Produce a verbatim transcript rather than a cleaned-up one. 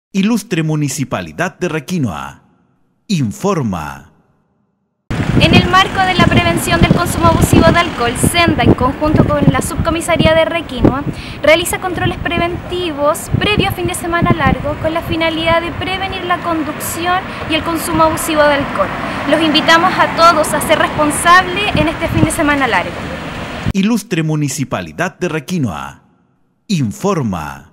Ilustre Municipalidad de Requinoa informa. En el marco de la prevención del consumo abusivo de alcohol, Senda, en conjunto con la Subcomisaría de Requinoa, realiza controles preventivos previo a fin de semana largo con la finalidad de prevenir la conducción y el consumo abusivo de alcohol. Los invitamos a todos a ser responsables en este fin de semana largo. Ilustre Municipalidad de Requinoa informa.